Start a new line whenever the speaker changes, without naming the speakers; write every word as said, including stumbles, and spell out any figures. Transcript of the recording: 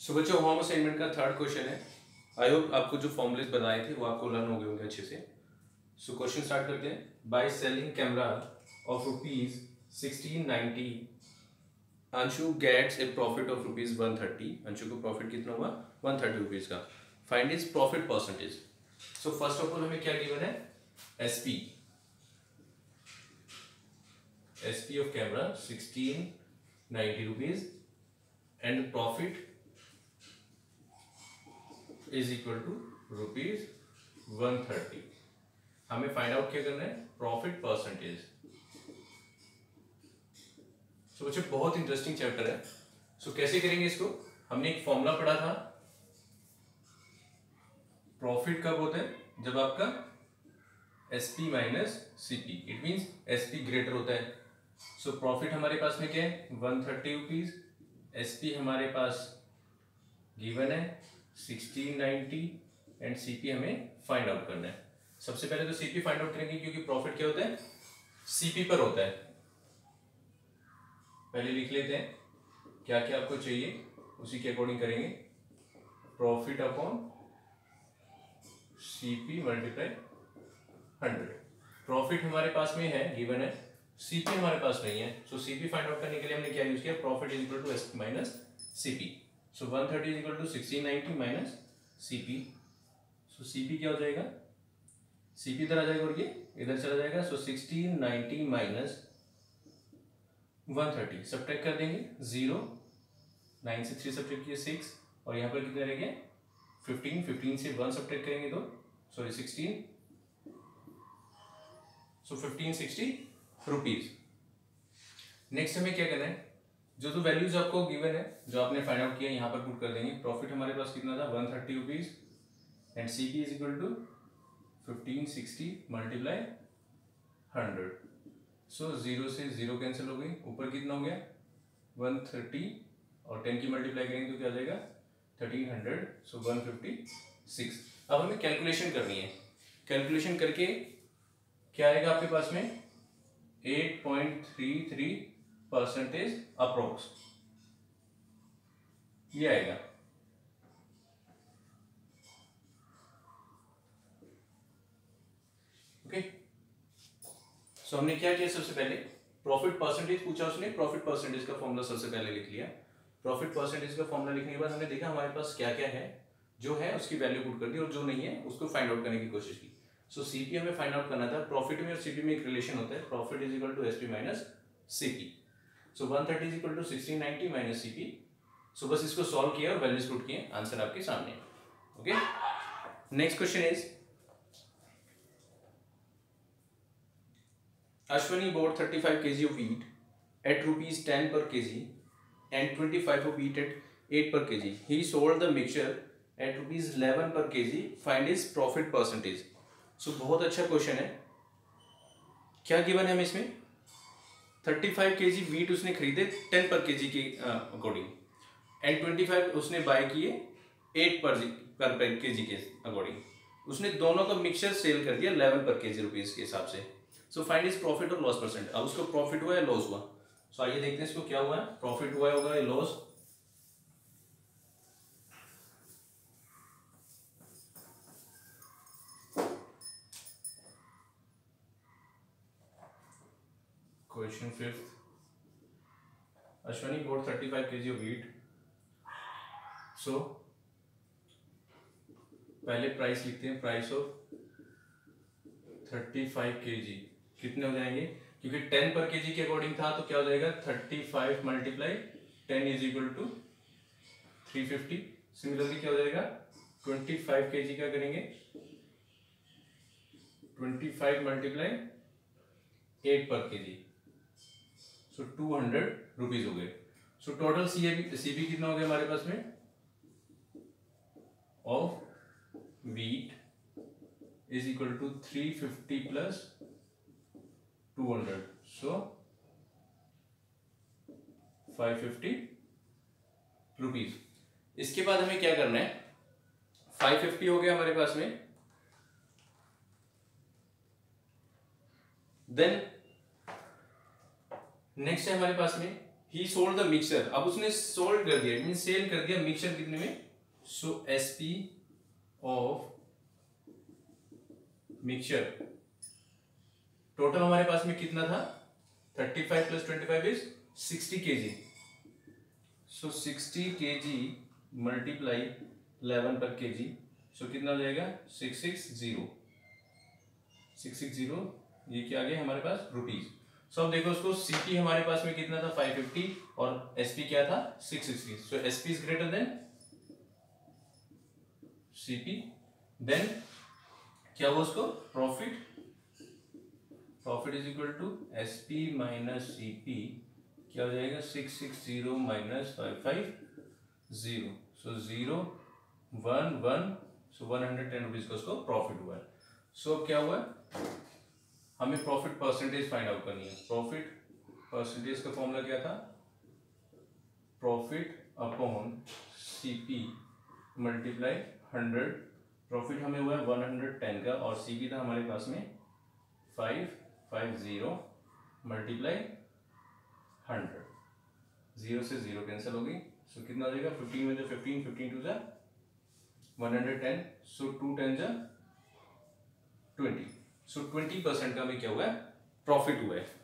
सो बच्चों home assignment का third question है। आई होप आपको जो फॉर्मूलेस बताए थे वो आपको लर्न हो गए होंगे अच्छे से। सो क्वेश्चन स्टार्ट करते हैं। By selling camera of rupees sixteen ninety Anshu gets a profit of rupees one thirty. Anshu को प्रॉफिट कितना हुआ? वन थर्टी रुपीज का। Find is profit percentage. So first of all हमें क्या गिवन है? SP SP of camera sixteen ninety rupees and profit is equal to rupees one thirty. हमें find out क्या करना है? Profit percentage. सो बच्चों बहुत इंटरेस्टिंग चैप्टर है। सो so, कैसे करेंगे इसको? हमने एक फॉर्मूला पढ़ा था। प्रॉफिट कब होता है? जब आपका SP minus CP, it means SP greater होता है। सो so, प्रॉफिट हमारे पास में क्या है? One thirty rupees. एसपी हमारे पास गिवन है सिक्सटीन नाइनटी एंड सीपी हमें फाइंड आउट करना है। सबसे पहले तो सीपी फाइंड आउट करेंगे क्योंकि प्रॉफिट क्या होता है? सीपी पर होता है। पहले लिख लेते हैं क्या क्या आपको चाहिए, उसी के अकॉर्डिंग करेंगे। Profit upon CP multiply hundred. Profit हमारे पास में है, गिवन है, सीपी हमारे पास नहीं है। सो सीपी फाइंड आउट करने के लिए हमने क्या यूज किया? Profit is equal to S minus CP. So one thirty is equal to sixteen ninety minus CP. So CP क्या हो जाएगा? सीपी इधर आ जाएगा और ये इधर चला जाएगा। So sixteen ninety minus one thirty subtract कर देंगे, जीरो, नाइन से थ्री सब्ट्रैक्ट किए सिक्स, और यहाँ पर कितने रहेंगे? फिफ्टीन। फिफ्टीन से वन सब्ट्रैक्ट करेंगे तो sorry sixteen, so fifteen sixty rupees. Next हमें क्या करना है? जो जो वैल्यूज आपको गिवन है, जो आपने फाइंड आउट किया, यहाँ पर पुट कर देंगे। प्रॉफिट हमारे पास कितना था? One thirty rupees and CP is equal to fifteen sixty multiply hundred. So zero से जीरो कैंसिल हो गई, ऊपर कितना हो गया? वन थर्टी, और टेन की मल्टीप्लाई करेंगे तो क्या आ जाएगा? Thirteen hundred. So one fifty six. अब हमें कैलकुलेशन करनी है। कैलकुलेशन करके क्या आएगा आपके पास में? Eight point three three percentage approx, ये आएगा। ओके, सो हमने क्या किया? सबसे पहले प्रॉफिट परसेंटेज पूछा उसने, प्रॉफिट परसेंटेज का फॉर्मूला सबसे पहले लिख लिया। प्रॉफिट परसेंटेज का फॉर्मूला लिखने के बाद हमने देखा हमारे पास क्या क्या है, जो है उसकी वैल्यू पुट कर दी, और जो नहीं है उसको फाइंड आउट करने की कोशिश की। सो सीपी हमें फाइंड आउट करना था। प्रॉफिट में और सीपी में एक रिलेशन होता है, profit is equal to SP minus CP. So one thirty is equal to sixteen ninety minus CP. So बस इसको सॉल्व किया और वैल्यूज पुट किए, आंसर आपके सामने। Okay, next question is Ashwani bought thirty-five kilograms of wheat at rupees ten per kg and twenty-five of wheat at eight per kg. He sold the mixture at rupees eleven per kg. Find his profit percentage. So बहुत अच्छा question है। क्या given है हमें इसमें? thirty-five kilograms wheat उसने खरीदे ten per kg के अकॉर्डिंग, एंड twenty-five उसने बाय किए eight पर पर kg के अकॉर्डिंग। उसने दोनों का मिक्सचर सेल कर दिया eleven पर kg रुपीज के हिसाब से। सो फाइंड इज प्रॉफिट और लॉस परसेंट। अब उसको प्रॉफिट हुआ या लॉस हुआ? सो so, आइए देखते हैं इसको क्या हुआ है। प्रॉफिट हुआ होगा या loss? Question fifth, Ashwani bought thirty-five kilograms of wheat. So पहले प्राइस लिखते हैं, प्राइस ऑफ thirty-five kilograms कितने हो जाएंगे? क्योंकि ten पर केजी के अकॉर्डिंग था तो क्या हो जाएगा? thirty-five multiply ten is equal to three fifty. Similarly क्या हो जाएगा? twenty-five केजी का करेंगे, twenty-five multiply eight per KG, so two hundred rupees हो गए। सो टोटल सीपी कितना हो गया हमारे पास में? Of wheat is equal to three fifty plus two hundred, so five fifty rupees. इसके बाद हमें क्या करना है? फाइव फिफ्टी हो गया हमारे पास में, देन नेक्स्ट है हमारे पास में ही सोल्ड द मिक्सचर, अब उसने सोल्ड कर दिया मीन सेल कर दिया मिक्सचर कितने में, so SP of mixture total हमारे पास में कितना था, thirty five plus twenty five is sixty KG, so sixty KG multiply eleven per KG, so कितना हो जाएगा six six zero, six six zero, ये क्या आ गया हमारे पास रुपीज। सो अब देखो उसको सीपी हमारे पास में कितना था फाइव फिफ्टी और एसपी क्या था six sixty, so SP is greater than CP, then क्या हुआ उसको profit, profit is equal to SP minus CP, क्या हो जाएगा six six zero minus five five zero, so zero one one, so one hundred ten rupees का उसको profit हुआ है। सो so, क्या हुआ हमें प्रॉफिट परसेंटेज फाइंड आउट करनी है। प्रॉफिट परसेंटेज का फॉर्मूला क्या था, profit upon CP multiply hundred, profit हमें हुआ है वन हंड्रेड टेन का और सीपी था हमारे पास में five five zero multiply hundred, zero से जीरो कैंसिल होगी, सो कितना हो जाएगा फिफ्टीन में जो फिफ्टीन, फिफ्टीन टू जा one hundred ten, so two ten जा ट्वेंटी, सो ट्वेंटी परसेंट का हमें क्या हुआ है प्रॉफिट हुआ है।